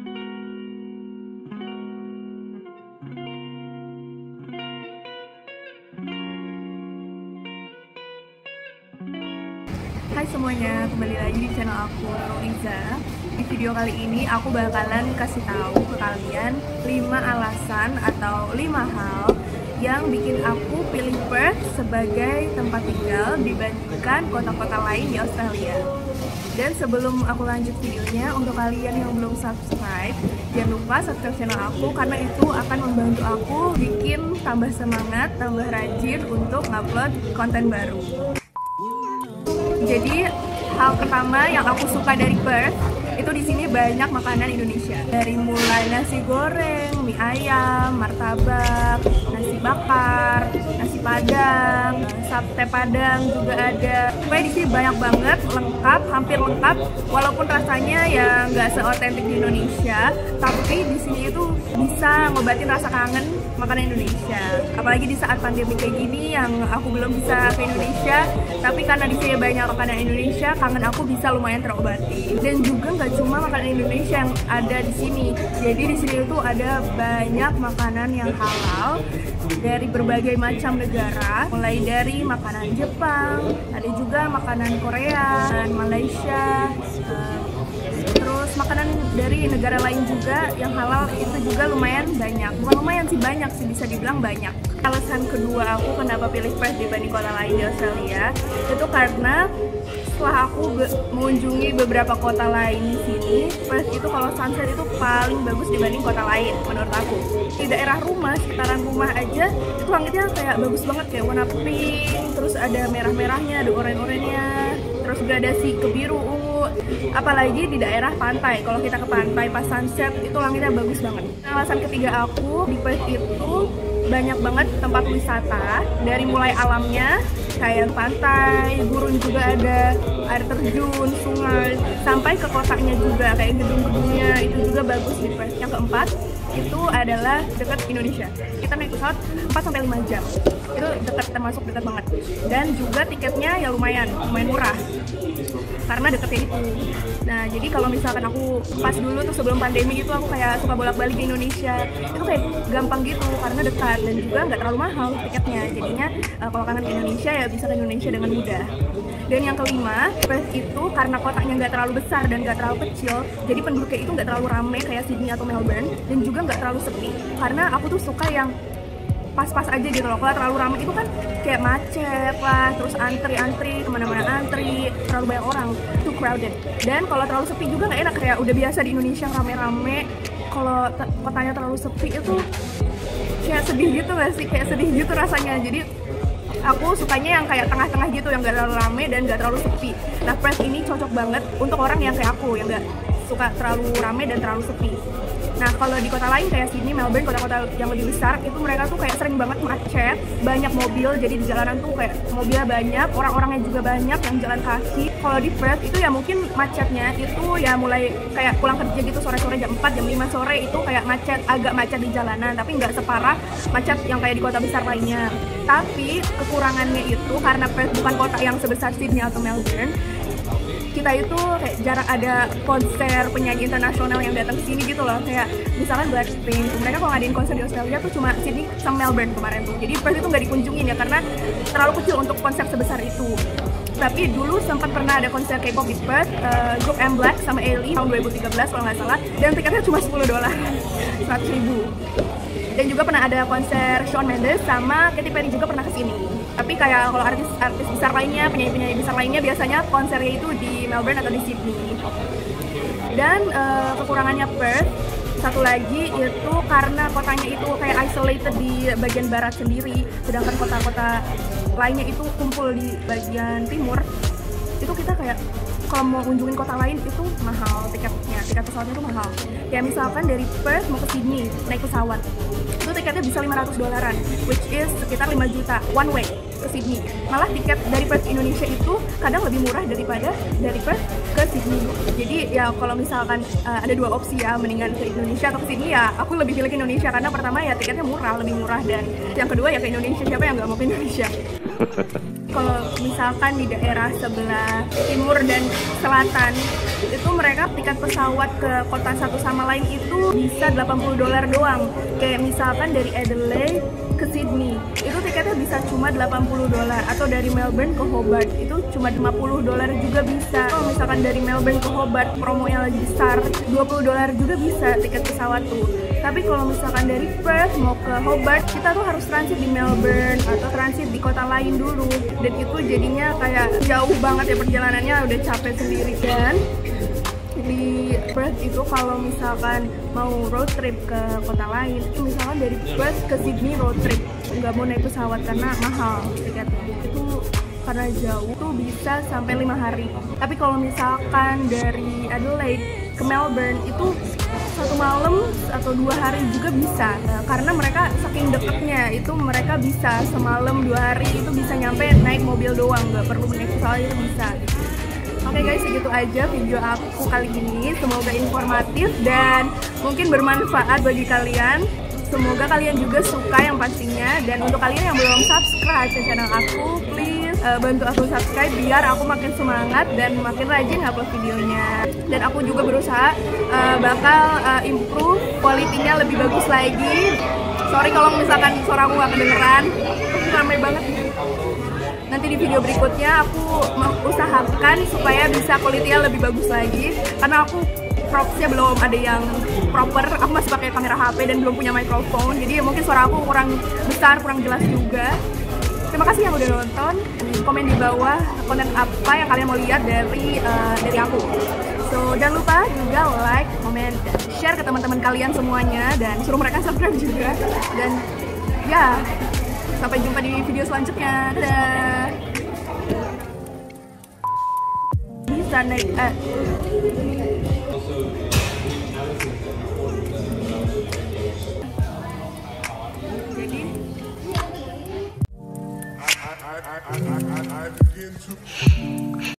Hai semuanya, kembali lagi di channel aku, Riza. Di video kali ini aku bakalan kasih tahu ke kalian 5 alasan atau 5 hal yang bikin aku pilih Perth sebagai tempat tinggal dibandingkan kota-kota lain di Australia. Dan sebelum aku lanjut videonya, untuk kalian yang belum subscribe, jangan lupa subscribe channel aku karena itu akan membantu aku bikin tambah semangat, tambah rajin untuk ngupload konten baru. Jadi hal pertama yang aku suka dari Perth itu di sini banyak makanan Indonesia. Dari mulai nasi goreng, mie ayam, martabak, nasi bakar, nasi padang, sate padang juga ada. Pokoknya di sini banyak banget, lengkap, hampir lengkap. Walaupun rasanya ya nggak seotentik di Indonesia, tapi di sini itu bisa ngobatin rasa kangen makanan Indonesia. Apalagi di saat pandemi kayak gini yang aku belum bisa ke Indonesia, tapi karena di sini banyak makanan Indonesia, kangen aku bisa lumayan terobati. Dan juga nggak cuma makanan Indonesia yang ada di sini. Jadi di sini itu ada banyak makanan yang halal dari berbagai macam negara, mulai dari makanan Jepang, ada juga makanan Korea dan Malaysia, terus makanan dari negara lain juga yang halal itu juga lumayan banyak. Bukan lumayan sih, banyak sih, bisa dibilang banyak. Alasan kedua aku kenapa pilih Perth dibanding kota lain di Australia itu karena setelah aku mengunjungi beberapa kota lain di sini, Perth itu kalau sunset itu paling bagus dibanding kota lain menurut aku. Di daerah rumah, sekitaran rumah aja itu langitnya kayak bagus banget, kayak warna pink, terus ada merah-merahnya, ada oranye-oranye, terus gradasi ke biru, ungu. Apalagi di daerah pantai, kalau kita ke pantai pas sunset itu langitnya bagus banget. Alasan ketiga aku di Perth itu banyak banget tempat wisata, dari mulai alamnya kayak pantai, gurun juga ada, air terjun, sungai, sampai ke kotanya juga kayak gedung-gedungnya itu juga bagus di Perth. Yang keempat itu adalah dekat Indonesia. Kita naik pesawat 4-5 jam. Itu dekat, termasuk dekat banget. Dan juga tiketnya ya lumayan murah. Karena deketnya itu. Nah, jadi kalau misalkan aku pas dulu tuh sebelum pandemi itu aku kayak suka bolak-balik ke Indonesia, itu kayak gampang gitu karena dekat dan juga nggak terlalu mahal tiketnya. Jadinya kalau kangen ke Indonesia ya bisa ke Indonesia dengan mudah. Dan yang kelima, Perth itu karena kotanya nggak terlalu besar dan nggak terlalu kecil, jadi penduduknya itu nggak terlalu ramai kayak Sydney atau Melbourne, dan juga nggak terlalu sepi. Karena aku tuh suka yang pas-pas aja gitu loh. Kalau terlalu ramai itu kan kayak macet lah, terus antri kemana-mana, antri, terlalu banyak orang, too crowded. Dan kalau terlalu sepi juga nggak enak, kayak udah biasa di Indonesia rame-rame, kalau kotanya terlalu sepi itu kayak sedih gitu nggak sih, kayak sedih gitu rasanya. Jadi aku sukanya yang kayak tengah-tengah gitu, yang gak terlalu rame dan gak terlalu sepi. Nah, Perth ini cocok banget untuk orang yang kayak aku, yang gak suka terlalu rame dan terlalu sepi. Nah, kalau di kota lain kayak Sydney, Melbourne, kota-kota yang lebih besar, itu mereka tuh kayak sering banget macet, banyak mobil, jadi di jalanan tuh kayak mobilnya banyak, orang-orangnya juga banyak yang jalan kaki. Kalau di Perth itu ya mungkin macetnya itu ya mulai kayak pulang kerja gitu sore-sore jam 4, jam 5 sore itu kayak macet, agak macet di jalanan, tapi nggak separah macet yang kayak di kota besar lainnya. Tapi kekurangannya itu karena Perth bukan kota yang sebesar Sydney atau Melbourne, kita itu kayak jarang ada konser penyanyi internasional yang datang ke sini gitu loh. Kayak misalkan Blackpink, mereka kalau ngadain konser di Australia tuh cuma Sydney sama Melbourne kemarin tuh. Jadi Perth itu nggak dikunjungin ya karena terlalu kecil untuk konser sebesar itu. Tapi dulu sempat pernah ada konser K-pop di Perth, grup M Black sama Ailey tahun 2013 kalau nggak salah, dan tiketnya cuma $10, 100.000. Dan juga pernah ada konser Shawn Mendes sama Katy Perry juga pernah kesini. Tapi kayak kalau artis besar lainnya, penyanyi besar lainnya biasanya konsernya itu di Melbourne atau di Sydney. Dan kekurangannya Perth satu lagi itu karena kotanya itu kayak isolated di bagian barat sendiri, sedangkan kota-kota lainnya itu kumpul di bagian timur. Itu kita kayak kalau mau kunjungin kota lain itu mahal tiketnya, tiket pesawatnya itu mahal. Kayak misalkan dari Perth mau ke Sydney naik pesawat, itu tiketnya bisa $500, which is sekitar 5 juta one way ke Sydney. Malah tiket dari Perth Indonesia itu kadang lebih murah daripada dari Perth ke Sydney. Jadi ya kalau misalkan ada dua opsi ya, mendingan ke Indonesia atau ke Sydney, ya aku lebih pilih ke Indonesia karena pertama ya tiketnya murah, lebih murah, dan yang kedua ya ke Indonesia, siapa yang nggak mau ke Indonesia. Kalau misalkan di daerah sebelah timur dan selatan itu mereka tiket pesawat ke kota satu sama lain itu bisa $80 doang. Kayak misalkan dari Adelaide ke Sydney itu tiketnya bisa cuma $80, atau dari Melbourne ke Hobart itu cuma $50 juga bisa. Kalau misalkan dari Melbourne ke Hobart promonya lagi besar, $20 juga bisa tiket pesawat tuh. Tapi kalau misalkan dari Perth mau ke Hobart, kita tuh harus transit di Melbourne atau transit di kota lain dulu, dan itu jadinya kayak jauh banget ya perjalanannya, udah capek sendiri. Dan di Perth itu kalau misalkan mau road trip ke kota lain, itu misalkan dari Perth ke Sydney road trip, nggak mau naik pesawat karena mahal tiketnya. Itu karena jauh tuh bisa sampai 5 hari. Tapi kalau misalkan dari Adelaide ke Melbourne itu 1 malam atau 2 hari juga bisa, karena mereka saking deketnya itu mereka bisa semalam 2 hari itu bisa nyampe naik mobil doang, nggak perlu naik pesawat itu bisa. Oke guys, segitu aja video aku kali ini. Semoga informatif dan mungkin bermanfaat bagi kalian. Semoga kalian juga suka yang pastinya. Dan untuk kalian yang belum subscribe ke channel aku, please bantu aku subscribe biar aku makin semangat dan makin rajin upload videonya. Dan aku juga berusaha bakal improve kualitinya lebih bagus lagi. Sorry kalau misalkan suara aku gak kedengeran, ramai banget. Nanti di video berikutnya aku mengusahakan supaya bisa kualitinya lebih bagus lagi, karena aku propsnya belum ada yang proper. Aku masih pakai kamera HP dan belum punya mikrofon, jadi mungkin suara aku kurang besar, kurang jelas juga. Terima kasih yang udah nonton. Komen di bawah konten apa yang kalian mau lihat dari aku. So jangan lupa juga like, komen, dan share ke teman-teman kalian semuanya, dan suruh mereka subscribe juga. Dan ya, sampai jumpa di video selanjutnya. Dadah. Bisa naik jadi I begin to